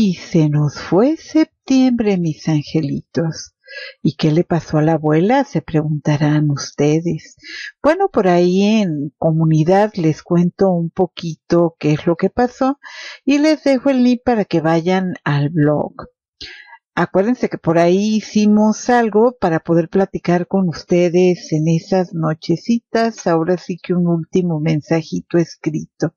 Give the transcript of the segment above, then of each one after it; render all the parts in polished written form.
Y se nos fue septiembre, mis angelitos. ¿Y qué le pasó a la abuela? Se preguntarán ustedes. Bueno, por ahí en comunidad les cuento un poquito qué es lo que pasó y les dejo el link para que vayan al blog. Acuérdense que por ahí hicimos algo para poder platicar con ustedes en esas nochecitas. Ahora sí que un último mensajito escrito.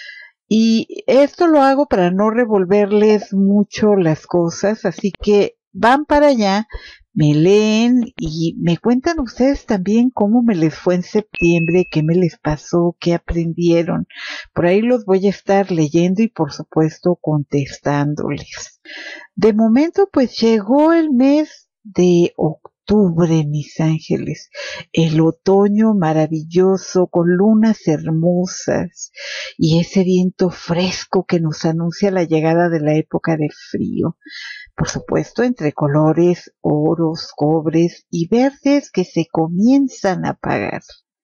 Y esto lo hago para no revolverles mucho las cosas, así que van para allá, me leen y me cuentan ustedes también cómo me les fue en septiembre, qué me les pasó, qué aprendieron. Por ahí los voy a estar leyendo y por supuesto contestándoles. De momento pues llegó el mes de octubre, mis ángeles, el otoño maravilloso con lunas hermosas y ese viento fresco que nos anuncia la llegada de la época de frío. Por supuesto, entre colores, oros, cobres y verdes que se comienzan a apagar.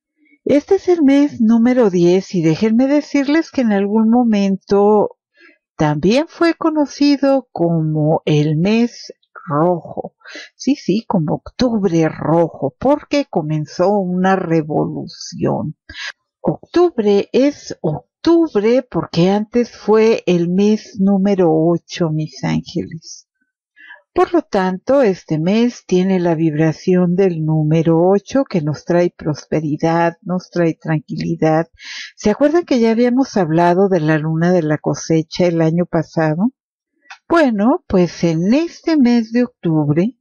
Este es el mes número 10 y déjenme decirles que en algún momento también fue conocido como el mes rojo. Sí, como octubre rojo, porque comenzó una revolución. Octubre es octubre porque antes fue el mes número 8, mis ángeles. Por lo tanto, este mes tiene la vibración del número 8 que nos trae prosperidad, nos trae tranquilidad. ¿Se acuerdan que ya habíamos hablado de la luna de la cosecha el año pasado? Bueno, pues en este mes de octubre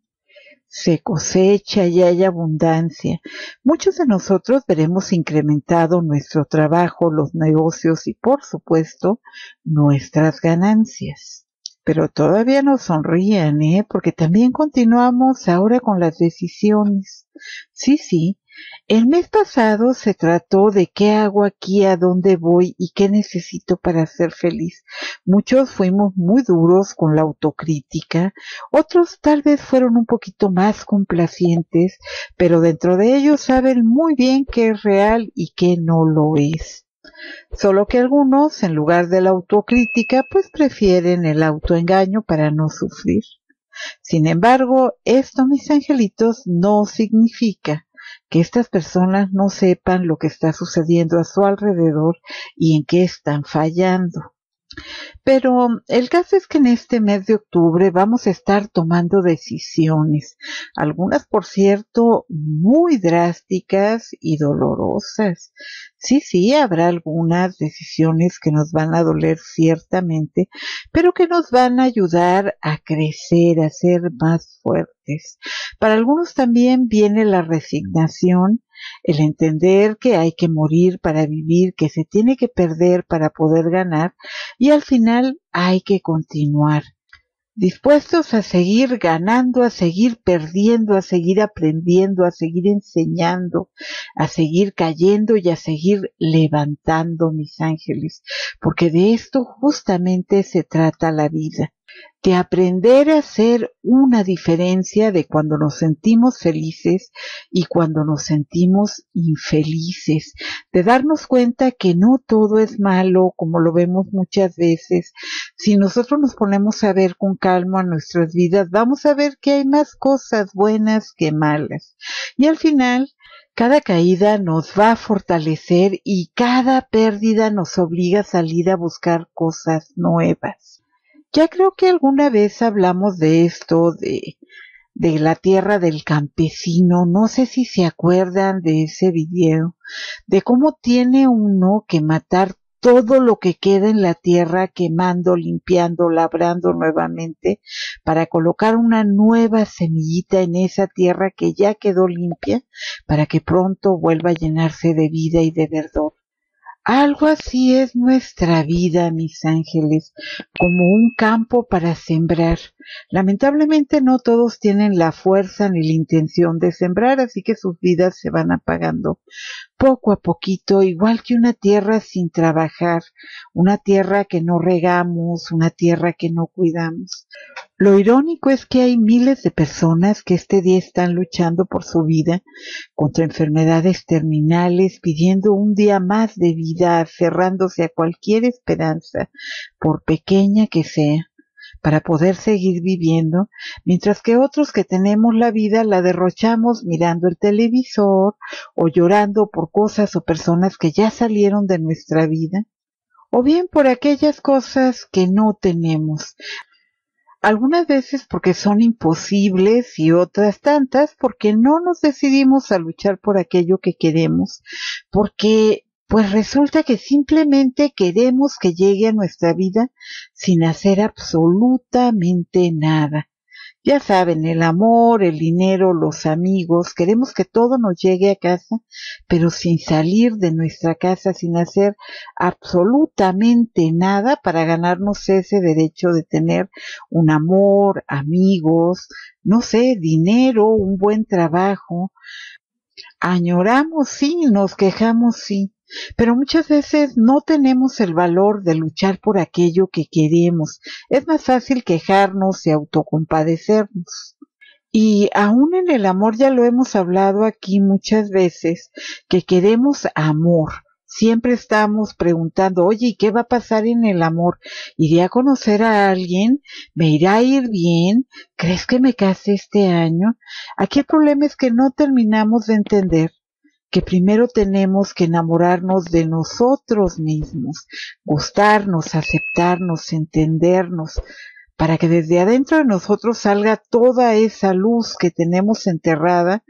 se cosecha y hay abundancia. Muchos de nosotros veremos incrementado nuestro trabajo, los negocios y, por supuesto, nuestras ganancias. Pero todavía no sonrían, porque también continuamos ahora con las decisiones. Sí. El mes pasado se trató de qué hago aquí, a dónde voy y qué necesito para ser feliz. Muchos fuimos muy duros con la autocrítica, otros tal vez fueron un poquito más complacientes, pero dentro de ellos saben muy bien qué es real y qué no lo es. Solo que algunos, en lugar de la autocrítica, pues prefieren el autoengaño para no sufrir. Sin embargo, esto, mis angelitos, no significa que estas personas no sepan lo que está sucediendo a su alrededor y en qué están fallando. Pero el caso es que en este mes de octubre vamos a estar tomando decisiones, algunas por cierto muy drásticas y dolorosas. Sí, habrá algunas decisiones que nos van a doler ciertamente, pero que nos van a ayudar a crecer, a ser más fuertes. Para algunos también viene la resignación, el entender que hay que morir para vivir, que se tiene que perder para poder ganar y al final hay que continuar, dispuestos a seguir ganando, a seguir perdiendo, a seguir aprendiendo, a seguir enseñando, a seguir cayendo y a seguir levantando, mis ángeles, porque de esto justamente se trata la vida. De aprender a hacer una diferencia de cuando nos sentimos felices y cuando nos sentimos infelices, de darnos cuenta que no todo es malo como lo vemos muchas veces. Si nosotros nos ponemos a ver con calma nuestras vidas, vamos a ver que hay más cosas buenas que malas. Y al final, cada caída nos va a fortalecer y cada pérdida nos obliga a salir a buscar cosas nuevas. Ya creo que alguna vez hablamos de esto, de la tierra del campesino, no sé si se acuerdan de ese video, de cómo tiene uno que matar todo lo que queda en la tierra, quemando, limpiando, labrando nuevamente, para colocar una nueva semillita en esa tierra que ya quedó limpia, para que pronto vuelva a llenarse de vida y de verdor. Algo así es nuestra vida, mis ángeles, como un campo para sembrar. Lamentablemente no todos tienen la fuerza ni la intención de sembrar, así que sus vidas se van apagando poco a poquito, igual que una tierra sin trabajar, una tierra que no regamos, una tierra que no cuidamos. Lo irónico es que hay miles de personas que este día están luchando por su vida contra enfermedades terminales, pidiendo un día más de vida, aferrándose a cualquier esperanza, por pequeña que sea. para poder seguir viviendo, mientras que otros que tenemos la vida la derrochamos mirando el televisor o llorando por cosas o personas que ya salieron de nuestra vida, o bien por aquellas cosas que no tenemos. Algunas veces porque son imposibles y otras tantas porque no nos decidimos a luchar por aquello que queremos, porque pues resulta que simplemente queremos que llegue a nuestra vida sin hacer absolutamente nada. Ya saben, el amor, el dinero, los amigos, queremos que todo nos llegue a casa, pero sin salir de nuestra casa, sin hacer absolutamente nada para ganarnos ese derecho de tener un amor, amigos, no sé, dinero, un buen trabajo. Añoramos, sí, nos quejamos, sí, pero muchas veces no tenemos el valor de luchar por aquello que queremos. Es más fácil quejarnos y autocompadecernos. Y aún en el amor ya lo hemos hablado aquí muchas veces, que queremos amor. Siempre estamos preguntando, oye, ¿y qué va a pasar en el amor? ¿Iré a conocer a alguien? ¿Me irá a ir bien? ¿Crees que me case este año? Aquí el problema es que no terminamos de entender que primero tenemos que enamorarnos de nosotros mismos, gustarnos, aceptarnos, entendernos, para que desde adentro de nosotros salga toda esa luz que tenemos enterrada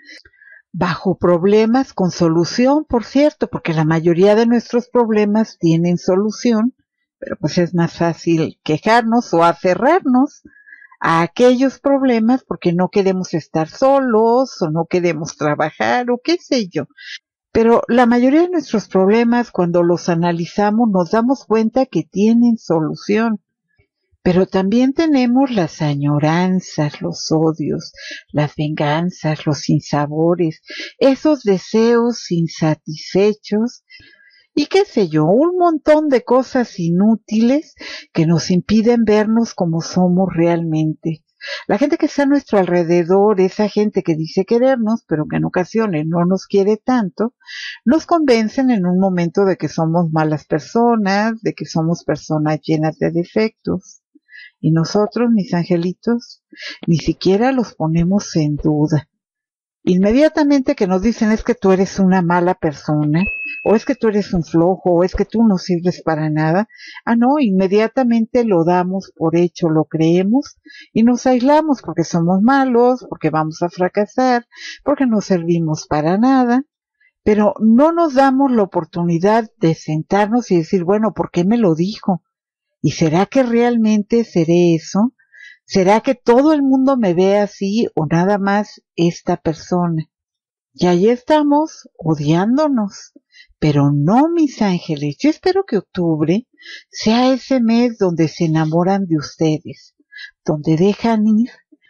bajo problemas con solución, por cierto, porque la mayoría de nuestros problemas tienen solución, pero pues es más fácil quejarnos o aferrarnos a aquellos problemas porque no queremos estar solos o no queremos trabajar o qué sé yo. Pero la mayoría de nuestros problemas, cuando los analizamos, nos damos cuenta que tienen solución. Pero también tenemos las añoranzas, los odios, las venganzas, los sinsabores, esos deseos insatisfechos y qué sé yo, un montón de cosas inútiles que nos impiden vernos como somos realmente. La gente que está a nuestro alrededor, esa gente que dice querernos, pero que en ocasiones no nos quiere tanto, nos convencen en un momento de que somos malas personas, de que somos personas llenas de defectos. Y nosotros, mis angelitos, ni siquiera los ponemos en duda. Inmediatamente que nos dicen es que tú eres una mala persona, o es que tú eres un flojo, o es que tú no sirves para nada, no, inmediatamente lo damos por hecho, lo creemos y nos aislamos porque somos malos, porque vamos a fracasar, porque no servimos para nada, pero no nos damos la oportunidad de sentarnos y decir, bueno, ¿por qué me lo dijo? ¿Y será que realmente seré eso? ¿Será que todo el mundo me ve así o nada más esta persona? Y ahí estamos odiándonos. Pero no, mis ángeles, yo espero que octubre sea ese mes donde se enamoran de ustedes, donde dejan ir,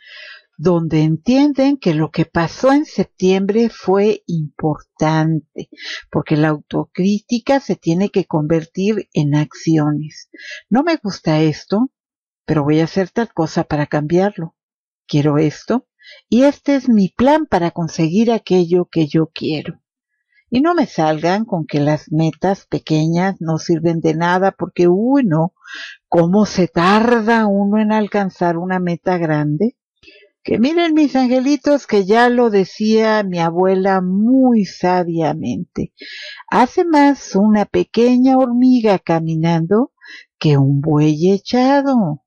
donde entienden que lo que pasó en septiembre fue importante, porque la autocrítica se tiene que convertir en acciones. No me gusta esto, pero voy a hacer tal cosa para cambiarlo. Quiero esto, y este es mi plan para conseguir aquello que yo quiero. Y no me salgan con que las metas pequeñas no sirven de nada, porque no, ¿cómo se tarda uno en alcanzar una meta grande? Que miren mis angelitos que ya lo decía mi abuela muy sabiamente. Hace más una pequeña hormiga caminando que un buey echado.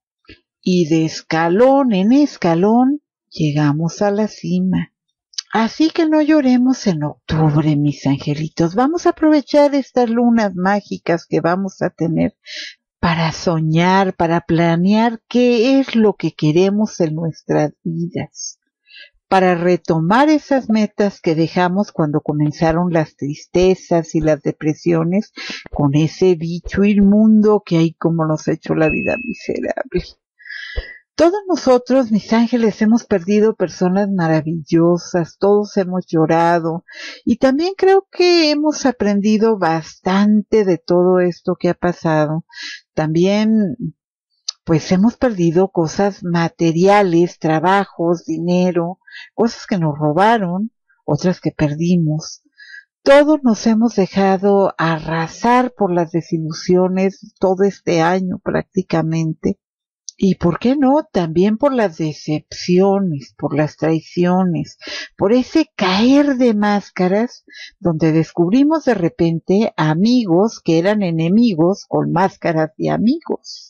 Y de escalón en escalón llegamos a la cima. Así que no lloremos en octubre, mis angelitos. Vamos a aprovechar estas lunas mágicas que vamos a tener para soñar, para planear qué es lo que queremos en nuestras vidas, para retomar esas metas que dejamos cuando comenzaron las tristezas y las depresiones con ese bicho inmundo que hay como nos ha hecho la vida miserable. Todos nosotros, mis ángeles, hemos perdido personas maravillosas, todos hemos llorado y también creo que hemos aprendido bastante de todo esto que ha pasado. También, pues hemos perdido cosas materiales, trabajos, dinero, cosas que nos robaron, otras que perdimos. Todos nos hemos dejado arrasar por las desilusiones todo este año prácticamente. Y por qué no, también por las decepciones, por las traiciones, por ese caer de máscaras, donde descubrimos de repente amigos que eran enemigos con máscaras de amigos.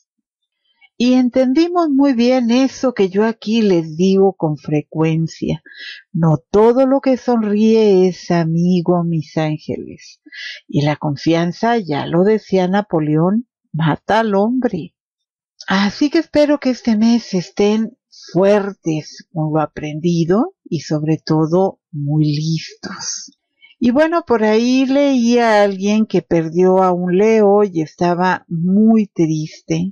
Y entendimos muy bien eso que yo aquí les digo con frecuencia. No todo lo que sonríe es amigo, mis ángeles. Y la confianza, ya lo decía Napoleón, mata al hombre. Así que espero que este mes estén fuertes con lo aprendido y sobre todo muy listos. Y bueno, por ahí leí a alguien que perdió a un leo y estaba muy triste.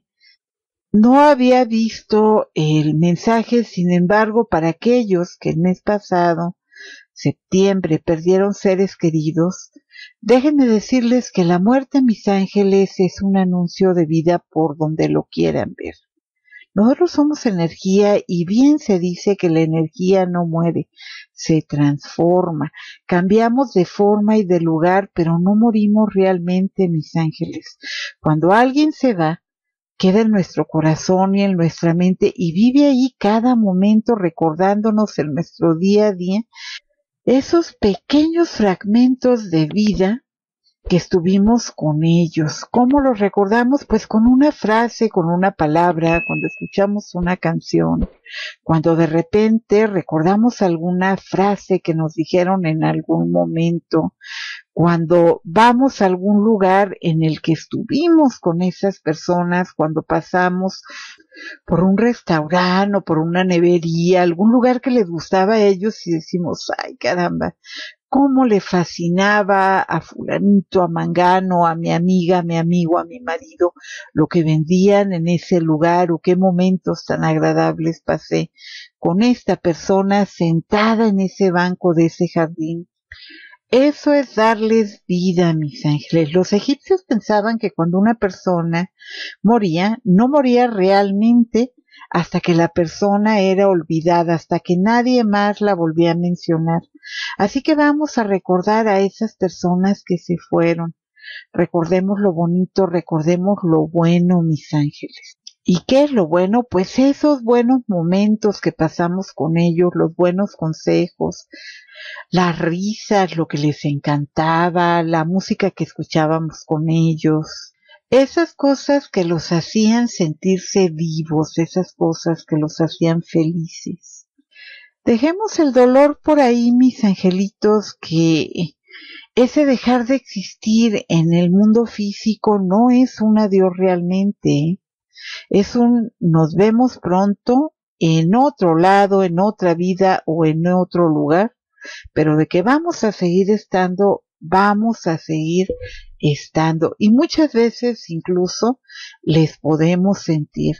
No había visto el mensaje, sin embargo, para aquellos que el mes pasado, septiembre, perdieron seres queridos, déjenme decirles que la muerte, mis ángeles, es un anuncio de vida por donde lo quieran ver. Nosotros somos energía y bien se dice que la energía no muere, se transforma. Cambiamos de forma y de lugar, pero no morimos realmente, mis ángeles. Cuando alguien se va, queda en nuestro corazón y en nuestra mente y vive ahí cada momento recordándonos en nuestro día a día esos pequeños fragmentos de vida que estuvimos con ellos. ¿Cómo los recordamos? Pues con una frase, con una palabra, cuando escuchamos una canción, cuando de repente recordamos alguna frase que nos dijeron en algún momento, cuando vamos a algún lugar en el que estuvimos con esas personas, cuando pasamos por un restaurante o por una nevería, algún lugar que les gustaba a ellos y decimos, ay caramba, cómo le fascinaba a fulanito, a mangano, a mi amiga, a mi amigo, a mi marido, lo que vendían en ese lugar o qué momentos tan agradables pasé con esta persona sentada en ese banco de ese jardín. Eso es darles vida, mis ángeles. Los egipcios pensaban que cuando una persona moría, no moría realmente hasta que la persona era olvidada, hasta que nadie más la volvía a mencionar. Así que vamos a recordar a esas personas que se fueron. Recordemos lo bonito, recordemos lo bueno, mis ángeles. ¿Y qué es lo bueno? Pues esos buenos momentos que pasamos con ellos, los buenos consejos, las risas, lo que les encantaba, la música que escuchábamos con ellos, esas cosas que los hacían sentirse vivos, esas cosas que los hacían felices. Dejemos el dolor por ahí, mis angelitos, que ese dejar de existir en el mundo físico no es un adiós realmente, es un nos vemos pronto en otro lado, en otra vida o en otro lugar, pero de que vamos a seguir estando, vamos a seguir estando. Y muchas veces incluso les podemos sentir.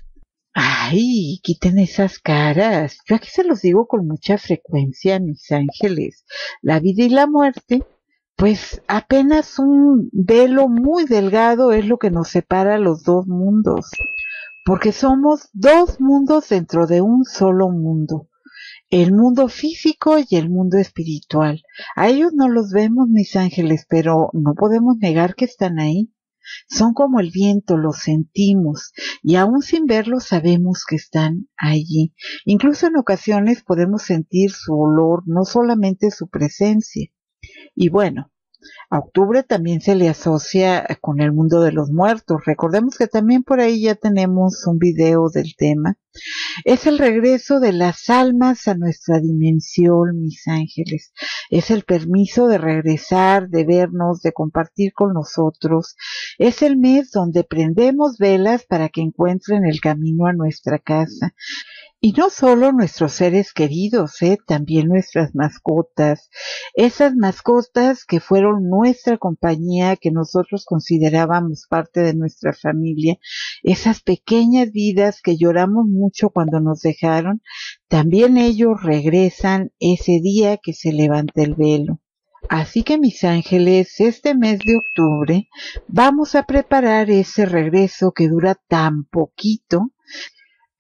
Ay, quiten esas caras. Yo aquí se los digo con mucha frecuencia, mis ángeles. La vida y la muerte, pues apenas un velo muy delgado es lo que nos separa los dos mundos. Porque somos dos mundos dentro de un solo mundo. El mundo físico y el mundo espiritual. A ellos no los vemos, mis ángeles, pero no podemos negar que están ahí. Son como el viento, los sentimos y aún sin verlos sabemos que están allí. Incluso en ocasiones podemos sentir su olor, no solamente su presencia. Y bueno, a octubre también se le asocia con el mundo de los muertos. Recordemos que también por ahí ya tenemos un video del tema. Es el regreso de las almas a nuestra dimensión, mis ángeles. Es el permiso de regresar, de vernos, de compartir con nosotros. Es el mes donde prendemos velas para que encuentren el camino a nuestra casa. Y no solo nuestros seres queridos, también nuestras mascotas, esas mascotas que fueron nuestra compañía, que nosotros considerábamos parte de nuestra familia, esas pequeñas vidas que lloramos mucho cuando nos dejaron, también ellos regresan ese día que se levanta el velo. Así que mis ángeles, este mes de octubre vamos a preparar ese regreso que dura tan poquito,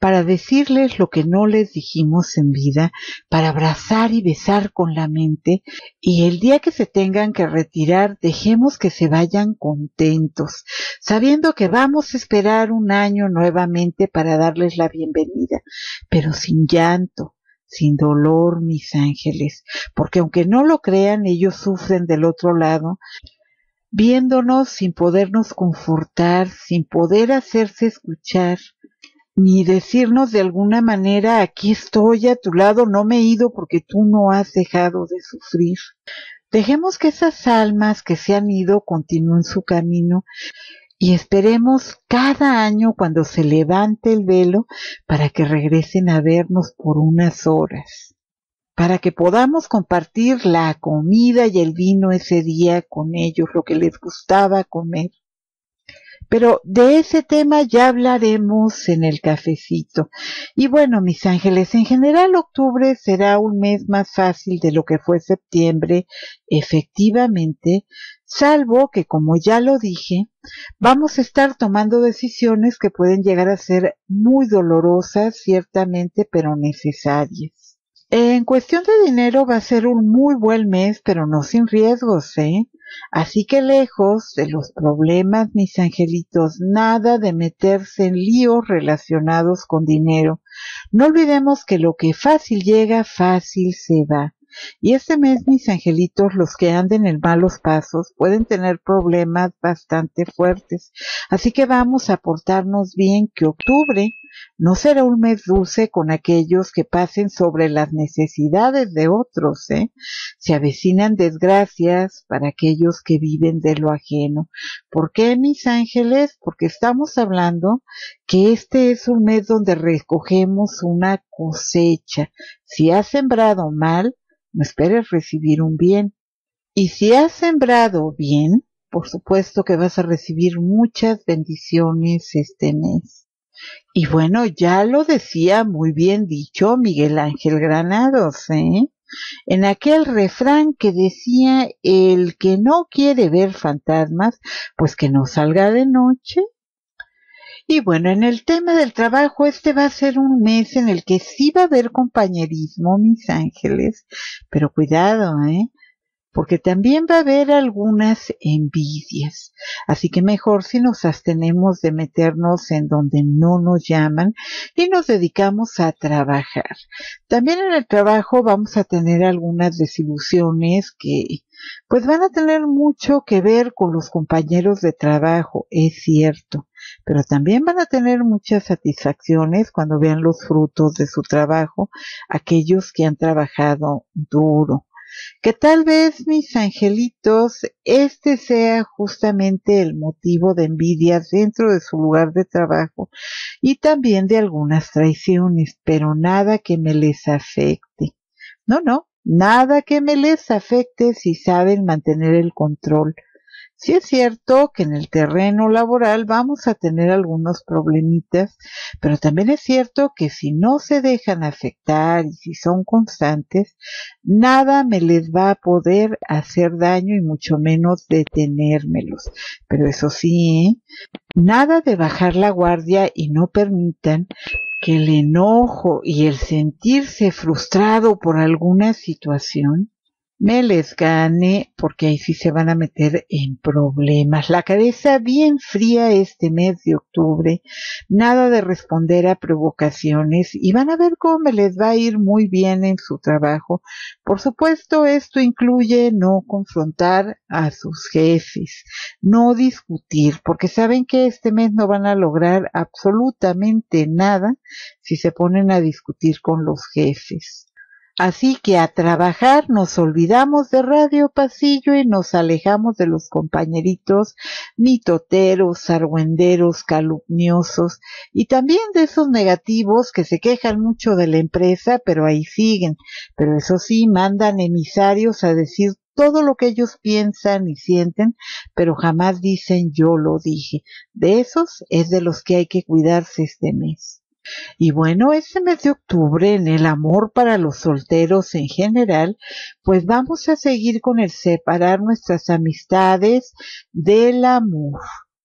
para decirles lo que no les dijimos en vida, para abrazar y besar con la mente, y el día que se tengan que retirar, dejemos que se vayan contentos, sabiendo que vamos a esperar un año nuevamente para darles la bienvenida, pero sin llanto, sin dolor, mis ángeles, porque aunque no lo crean, ellos sufren del otro lado, viéndonos sin podernos confortar, sin poder hacerse escuchar, ni decirnos de alguna manera, aquí estoy a tu lado, no me he ido porque tú no has dejado de sufrir. Dejemos que esas almas que se han ido continúen su camino y esperemos cada año cuando se levante el velo para que regresen a vernos por unas horas, para que podamos compartir la comida y el vino ese día con ellos, lo que les gustaba comer. Pero de ese tema ya hablaremos en el cafecito. Y bueno, mis ángeles, en general octubre será un mes más fácil de lo que fue septiembre, efectivamente, salvo que, como ya lo dije, vamos a estar tomando decisiones que pueden llegar a ser muy dolorosas, ciertamente, pero necesarias. En cuestión de dinero va a ser un muy buen mes, pero no sin riesgos, ¿eh? Así que lejos de los problemas, mis angelitos, nada de meterse en líos relacionados con dinero. No olvidemos que lo que fácil llega, fácil se va. Y este mes, mis angelitos, los que anden en malos pasos pueden tener problemas bastante fuertes. Así que vamos a portarnos bien, que octubre no será un mes dulce con aquellos que pasen sobre las necesidades de otros, ¿eh? Se avecinan desgracias para aquellos que viven de lo ajeno. ¿Por qué, mis ángeles? Porque estamos hablando que este es un mes donde recogemos una cosecha. Si has sembrado mal, no esperes recibir un bien. Y si has sembrado bien, por supuesto que vas a recibir muchas bendiciones este mes. Y bueno, ya lo decía muy bien dicho Miguel Ángel Granados, ¿eh? En aquel refrán que decía, el que no quiere ver fantasmas, pues que no salga de noche. Y bueno, en el tema del trabajo, este va a ser un mes en el que sí va a haber compañerismo, mis ángeles, pero cuidado, porque también va a haber algunas envidias. Así que mejor si nos abstenemos de meternos en donde no nos llaman y nos dedicamos a trabajar. También en el trabajo vamos a tener algunas desilusiones que pues van a tener mucho que ver con los compañeros de trabajo, es cierto, pero también van a tener muchas satisfacciones cuando vean los frutos de su trabajo, aquellos que han trabajado duro. Que tal vez, mis angelitos, este sea justamente el motivo de envidias dentro de su lugar de trabajo y también de algunas traiciones, pero nada que me les afecte. No, nada que me les afecte si saben mantener el control. Sí es cierto que en el terreno laboral vamos a tener algunos problemitas, pero también es cierto que si no se dejan afectar y si son constantes, nada me les va a poder hacer daño y mucho menos detenérmelos. Pero eso sí, nada de bajar la guardia y no permitan que el enojo y el sentirse frustrado por alguna situación me les gane, porque ahí sí se van a meter en problemas. La cabeza bien fría este mes de octubre, nada de responder a provocaciones y van a ver cómo me les va a ir muy bien en su trabajo. Por supuesto, esto incluye no confrontar a sus jefes, no discutir, porque saben que este mes no van a lograr absolutamente nada si se ponen a discutir con los jefes. Así que a trabajar, nos olvidamos de Radio Pasillo y nos alejamos de los compañeritos mitoteros, argüenderos, calumniosos y también de esos negativos que se quejan mucho de la empresa, pero ahí siguen. Pero eso sí, mandan emisarios a decir todo lo que ellos piensan y sienten, pero jamás dicen yo lo dije. De esos es de los que hay que cuidarse este mes. Y bueno, este mes de octubre, en el amor para los solteros en general, pues vamos a seguir con el separar nuestras amistades del amor.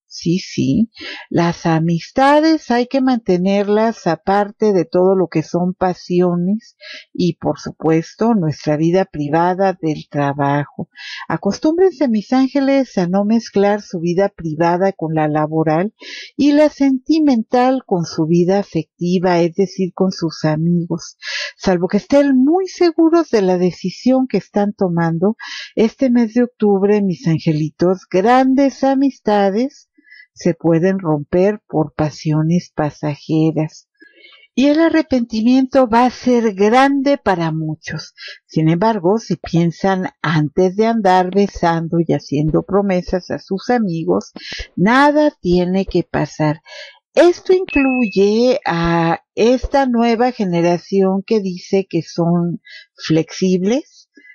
Sí, sí. Las amistades hay que mantenerlas aparte de todo lo que son pasiones y, por supuesto, nuestra vida privada del trabajo. Acostúmbrense, mis ángeles, a no mezclar su vida privada con la laboral y la sentimental con su vida afectiva, es decir, con sus amigos. Salvo que estén muy seguros de la decisión que están tomando, este mes de octubre, mis angelitos, grandes amistades se pueden romper por pasiones pasajeras. Y el arrepentimiento va a ser grande para muchos. Sin embargo, si piensan antes de andar besando y haciendo promesas a sus amigos, nada tiene que pasar. Esto incluye a esta nueva generación que dice que son flexibles,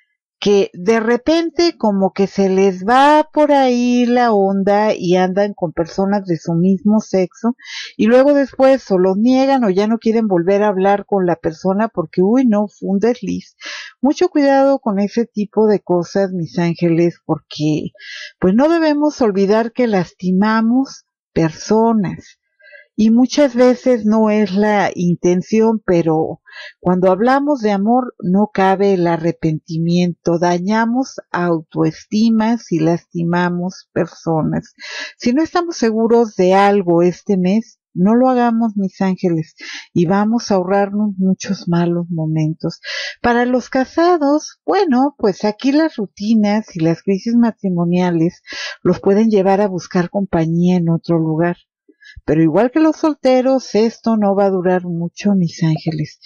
que de repente como que se les va por ahí la onda y andan con personas de su mismo sexo y luego después o los niegan o ya no quieren volver a hablar con la persona porque uy no, fue un desliz. Mucho cuidado con ese tipo de cosas, mis ángeles, porque pues no debemos olvidar que lastimamos personas. Y muchas veces no es la intención, pero cuando hablamos de amor no cabe el arrepentimiento, dañamos autoestimas y lastimamos personas. Si no estamos seguros de algo este mes, no lo hagamos, mis ángeles, y vamos a ahorrarnos muchos malos momentos. Para los casados, bueno, pues aquí las rutinas y las crisis matrimoniales los pueden llevar a buscar compañía en otro lugar. Pero igual que los solteros, esto no va a durar mucho, mis ángeles.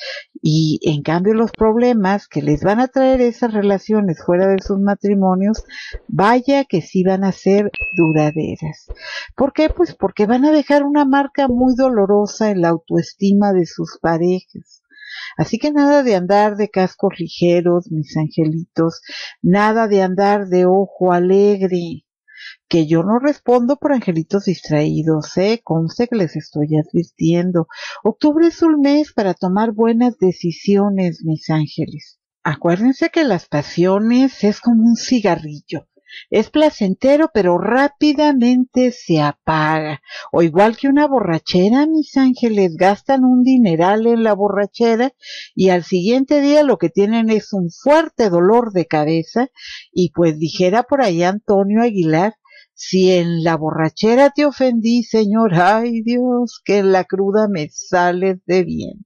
Y en cambio los problemas que les van a traer esas relaciones fuera de sus matrimonios, vaya que sí van a ser duraderas. ¿Por qué? Pues porque van a dejar una marca muy dolorosa en la autoestima de sus parejas. Así que nada de andar de cascos ligeros, mis angelitos, nada de andar de ojo alegre, que yo no respondo por angelitos distraídos, conste que les estoy advirtiendo. Octubre es un mes para tomar buenas decisiones, mis ángeles. Acuérdense que las pasiones es como un cigarrillo. Es placentero, pero rápidamente se apaga. O igual que una borrachera, mis ángeles, gastan un dineral en la borrachera y al siguiente día lo que tienen es un fuerte dolor de cabeza y pues dijera por ahí Antonio Aguilar, si en la borrachera te ofendí, Señor, ay Dios, que en la cruda me sales de bien.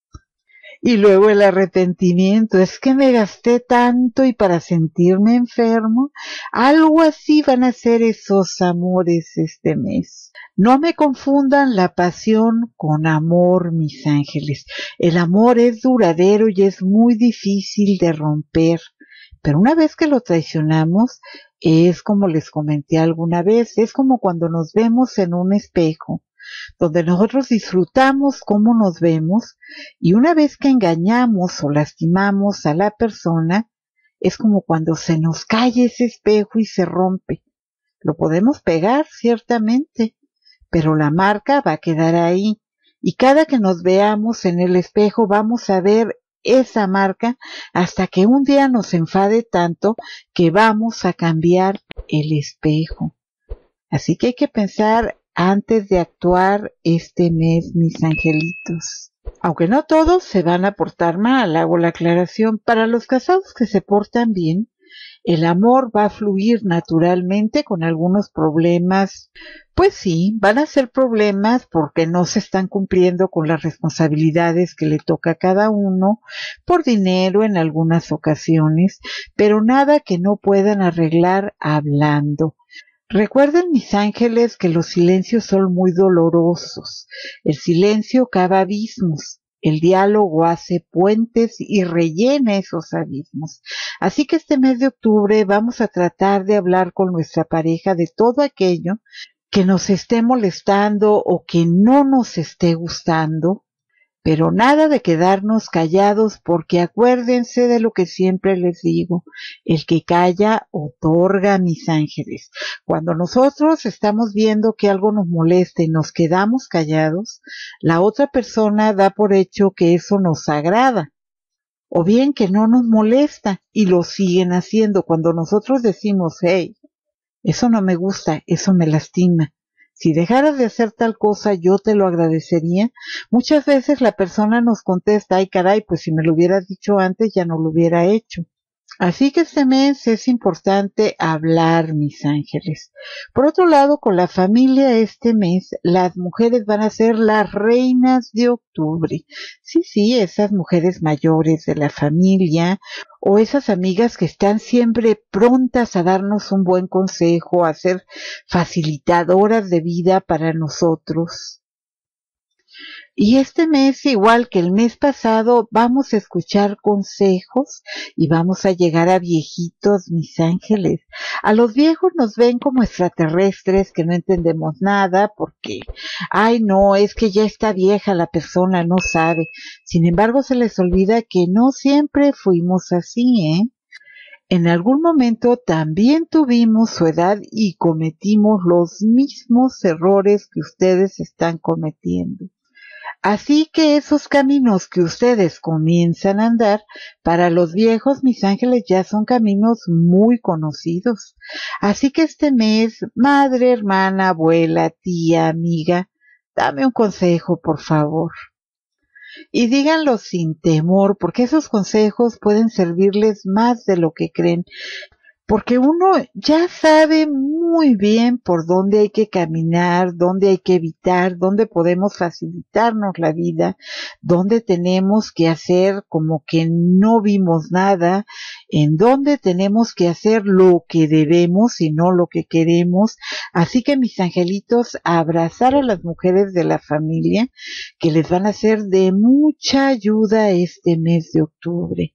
Y luego el arrepentimiento, es que me gasté tanto y para sentirme enfermo, algo así van a ser esos amores este mes. No me confundan la pasión con amor, mis ángeles. El amor es duradero y es muy difícil de romper. Pero una vez que lo traicionamos, es como les comenté alguna vez, es como cuando nos vemos en un espejo, donde nosotros disfrutamos cómo nos vemos y una vez que engañamos o lastimamos a la persona, es como cuando se nos cae ese espejo y se rompe. Lo podemos pegar, ciertamente, pero la marca va a quedar ahí y cada que nos veamos en el espejo vamos a ver esa marca hasta que un día nos enfade tanto que vamos a cambiar el espejo. Así que hay que pensar antes de actuar este mes, mis angelitos. Aunque no todos se van a portar mal, hago la aclaración, para los casados que se portan bien, el amor va a fluir naturalmente con algunos problemas. Pues sí, van a ser problemas porque no se están cumpliendo con las responsabilidades que le toca a cada uno, por dinero en algunas ocasiones, pero nada que no puedan arreglar hablando. Recuerden, mis ángeles, que los silencios son muy dolorosos. El silencio cava abismos. El diálogo hace puentes y rellena esos abismos. Así que este mes de octubre vamos a tratar de hablar con nuestra pareja de todo aquello que nos esté molestando o que no nos esté gustando, pero nada de quedarnos callados porque acuérdense de lo que siempre les digo, el que calla otorga, mis ángeles. Cuando nosotros estamos viendo que algo nos molesta y nos quedamos callados, la otra persona da por hecho que eso nos agrada, o bien que no nos molesta y lo siguen haciendo. Cuando nosotros decimos, hey, eso no me gusta, eso me lastima, Si dejaras de hacer tal cosa, yo te lo agradecería. Muchas veces la persona nos contesta, ay caray, pues si me lo hubieras dicho antes, ya no lo hubiera hecho. Así que este mes es importante hablar, mis ángeles. Por otro lado, con la familia este mes, las mujeres van a ser las reinas de octubre. Sí, sí, esas mujeres mayores de la familia o esas amigas que están siempre prontas a darnos un buen consejo, a ser facilitadoras de vida para nosotros. Y este mes, igual que el mes pasado, vamos a escuchar consejos y vamos a llegar a viejitos, mis ángeles. A los viejos nos ven como extraterrestres que no entendemos nada porque, ay no, es que ya está vieja la persona, no sabe. Sin embargo, se les olvida que no siempre fuimos así, ¿eh? En algún momento también tuvimos su edad y cometimos los mismos errores que ustedes están cometiendo. Así que esos caminos que ustedes comienzan a andar, para los viejos, mis ángeles, ya son caminos muy conocidos. Así que este mes, madre, hermana, abuela, tía, amiga, dame un consejo, por favor. Y díganlo sin temor, porque esos consejos pueden servirles más de lo que creen. Porque uno ya sabe muy bien por dónde hay que caminar, dónde hay que evitar, dónde podemos facilitarnos la vida, dónde tenemos que hacer como que no vimos nada, en dónde tenemos que hacer lo que debemos y no lo que queremos. Así que mis angelitos, abrazar a las mujeres de la familia que les van a ser de mucha ayuda este mes de octubre.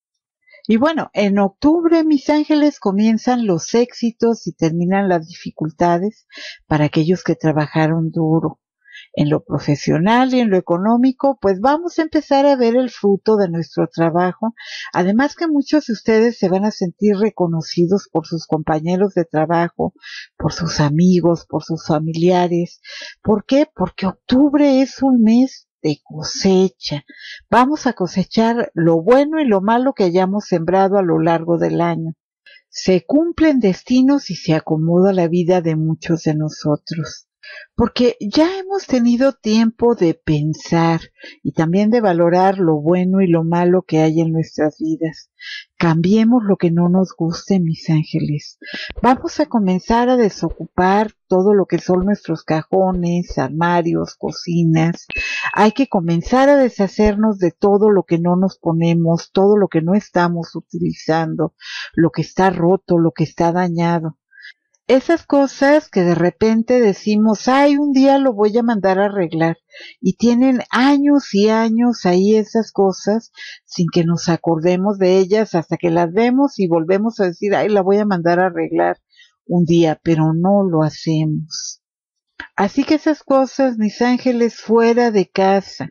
Y bueno, en octubre, mis ángeles, comienzan los éxitos y terminan las dificultades para aquellos que trabajaron duro. En lo profesional y en lo económico, pues vamos a empezar a ver el fruto de nuestro trabajo. Además que muchos de ustedes se van a sentir reconocidos por sus compañeros de trabajo, por sus amigos, por sus familiares. ¿Por qué? Porque octubre es un mes de cosecha. Vamos a cosechar lo bueno y lo malo que hayamos sembrado a lo largo del año. Se cumplen destinos y se acomoda la vida de muchos de nosotros. Porque ya hemos tenido tiempo de pensar y también de valorar lo bueno y lo malo que hay en nuestras vidas. Cambiemos lo que no nos guste, mis ángeles. Vamos a comenzar a desocupar todo lo que son nuestros cajones, armarios, cocinas. Hay que comenzar a deshacernos de todo lo que no nos ponemos, todo lo que no estamos utilizando, lo que está roto, lo que está dañado. Esas cosas que de repente decimos, ay, un día lo voy a mandar a arreglar, y tienen años y años ahí esas cosas sin que nos acordemos de ellas hasta que las vemos y volvemos a decir, ay, la voy a mandar a arreglar un día, pero no lo hacemos. Así que esas cosas, mis ángeles, fuera de casa.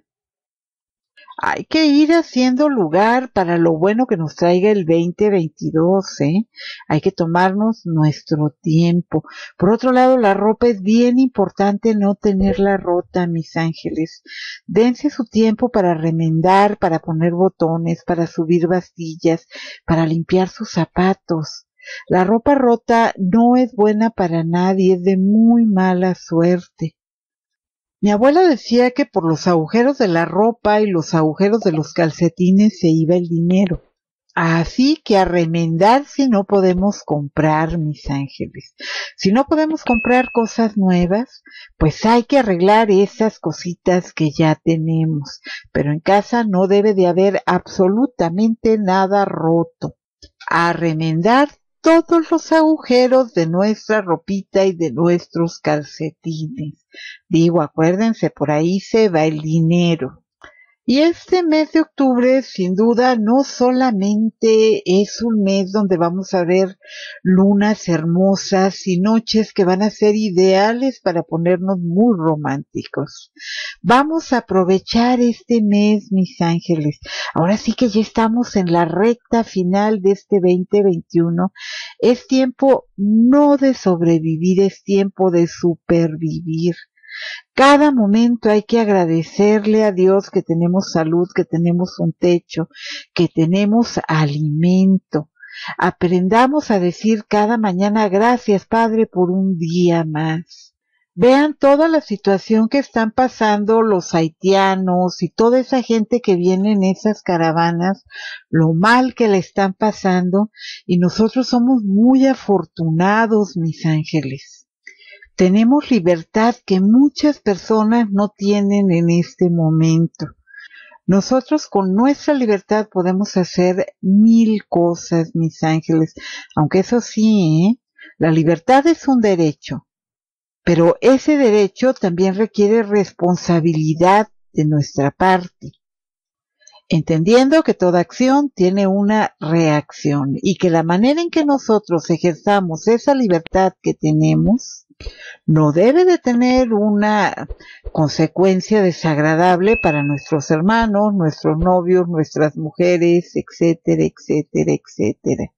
Hay que ir haciendo lugar para lo bueno que nos traiga el 2022, ¿eh? Hay que tomarnos nuestro tiempo. Por otro lado, la ropa es bien importante no tenerla rota, mis ángeles. Dense su tiempo para remendar, para poner botones, para subir bastillas, para limpiar sus zapatos. La ropa rota no es buena para nadie, es de muy mala suerte. Mi abuela decía que por los agujeros de la ropa y los agujeros de los calcetines se iba el dinero. Así que a remendar si no podemos comprar, mis ángeles. Si no podemos comprar cosas nuevas, pues hay que arreglar esas cositas que ya tenemos. Pero en casa no debe de haber absolutamente nada roto. A remendar todos los agujeros de nuestra ropita y de nuestros calcetines. Digo, acuérdense, por ahí se va el dinero. Y este mes de octubre, sin duda, no solamente es un mes donde vamos a ver lunas hermosas y noches que van a ser ideales para ponernos muy románticos. Vamos a aprovechar este mes, mis ángeles. Ahora sí que ya estamos en la recta final de este 2021. Es tiempo no de sobrevivir, es tiempo de supervivir. Cada momento hay que agradecerle a Dios que tenemos salud, que tenemos un techo, que tenemos alimento. Aprendamos a decir cada mañana gracias, Padre, por un día más. Vean toda la situación que están pasando los haitianos y toda esa gente que viene en esas caravanas, lo mal que le están pasando, y nosotros somos muy afortunados, mis ángeles. Tenemos libertad que muchas personas no tienen en este momento. Nosotros con nuestra libertad podemos hacer 1000 cosas, mis ángeles, aunque eso sí, la libertad es un derecho, pero ese derecho también requiere responsabilidad de nuestra parte, entendiendo que toda acción tiene una reacción y que la manera en que nosotros ejerzamos esa libertad que tenemos no debe de tener una consecuencia desagradable para nuestros hermanos, nuestros novios, nuestras mujeres, etcétera, etcétera, etcétera.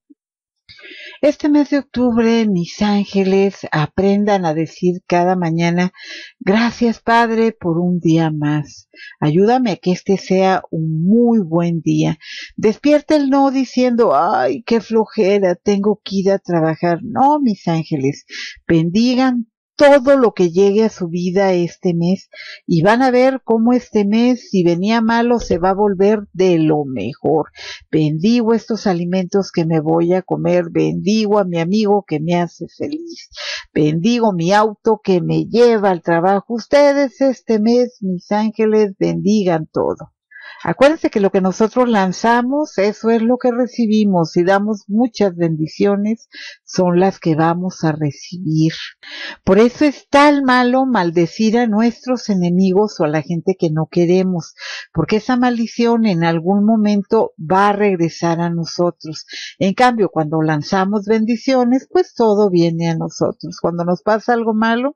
Este mes de octubre, mis ángeles, aprendan a decir cada mañana, gracias Padre por un día más. Ayúdame a que este sea un muy buen día. Despierta el no diciendo, ay, qué flojera, tengo que ir a trabajar. No, mis ángeles, bendigan todo lo que llegue a su vida este mes y van a ver cómo este mes, si venía malo, se va a volver de lo mejor. Bendigo estos alimentos que me voy a comer, bendigo a mi amigo que me hace feliz, bendigo mi auto que me lleva al trabajo. Ustedes este mes, mis ángeles, bendigan todo. Acuérdense que lo que nosotros lanzamos, eso es lo que recibimos. Si damos muchas bendiciones, son las que vamos a recibir. Por eso es tan malo maldecir a nuestros enemigos o a la gente que no queremos, porque esa maldición en algún momento va a regresar a nosotros. En cambio, cuando lanzamos bendiciones, pues todo viene a nosotros. Cuando nos pasa algo malo,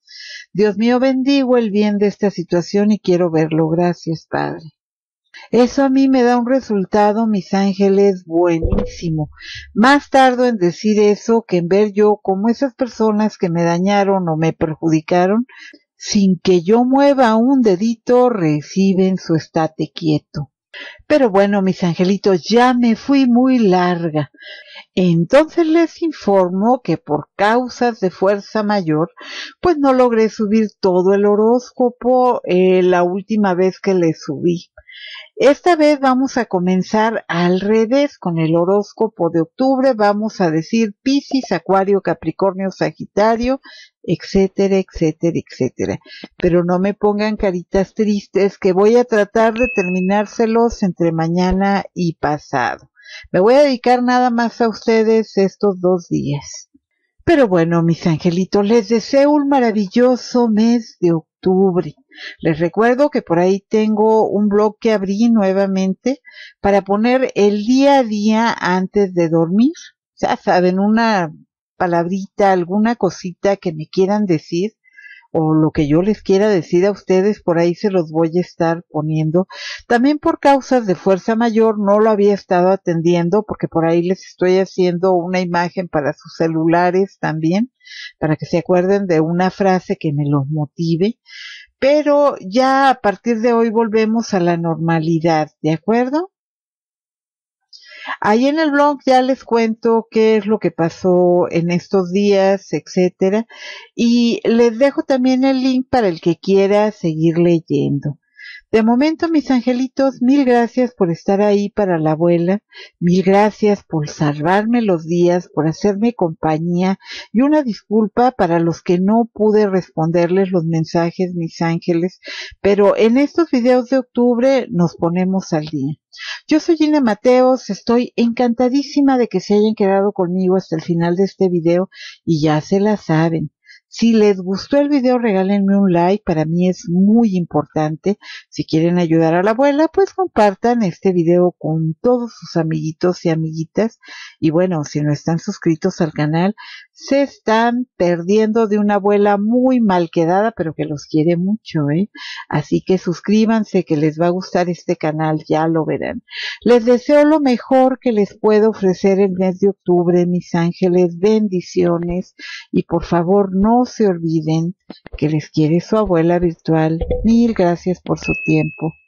Dios mío, bendigo el bien de esta situación y quiero verlo. Gracias, Padre. Eso a mí me da un resultado, mis ángeles, buenísimo. Más tardo en decir eso que en ver yo cómo esas personas que me dañaron o me perjudicaron, sin que yo mueva un dedito, reciben su estate quieto. Pero bueno, mis angelitos, ya me fui muy larga. Entonces les informo que por causas de fuerza mayor, pues no logré subir todo el horóscopo la última vez que le subí. Esta vez vamos a comenzar al revés con el horóscopo de octubre. Vamos a decir Piscis, Acuario, Capricornio, Sagitario, etcétera, etcétera, etcétera. Pero no me pongan caritas tristes, que voy a tratar de terminárselos entre mañana y pasado. Me voy a dedicar nada más a ustedes estos 2 días. Pero bueno, mis angelitos, les deseo un maravilloso mes de octubre. Les recuerdo que por ahí tengo un blog que abrí nuevamente para poner el día a día antes de dormir. Ya saben, una palabrita, alguna cosita que me quieran decir o lo que yo les quiera decir a ustedes, por ahí se los voy a estar poniendo. También por causas de fuerza mayor no lo había estado atendiendo, porque por ahí les estoy haciendo una imagen para sus celulares también, para que se acuerden de una frase que me los motive. Pero ya a partir de hoy volvemos a la normalidad, ¿de acuerdo? Ahí en el blog ya les cuento qué es lo que pasó en estos días, etcétera, y les dejo también el link para el que quiera seguir leyendo. De momento, mis angelitos, 1000 gracias por estar ahí para la abuela, 1000 gracias por salvarme los días, por hacerme compañía, y una disculpa para los que no pude responderles los mensajes, mis ángeles, pero en estos videos de octubre nos ponemos al día. Yo soy Gina Mateos, estoy encantadísima de que se hayan quedado conmigo hasta el final de este video y ya se la saben. Si les gustó el video, regálenme un like, para mí es muy importante. Si quieren ayudar a la abuela, pues compartan este video con todos sus amiguitos y amiguitas. Y bueno, si no están suscritos al canal, se están perdiendo de una abuela muy mal quedada, pero que los quiere mucho, ¿eh? Así que suscríbanse, que les va a gustar este canal, ya lo verán. Les deseo lo mejor que les puedo ofrecer el mes de octubre, mis ángeles, bendiciones, y por favor no se olviden que les quiere su abuela virtual. 1000 gracias por su tiempo.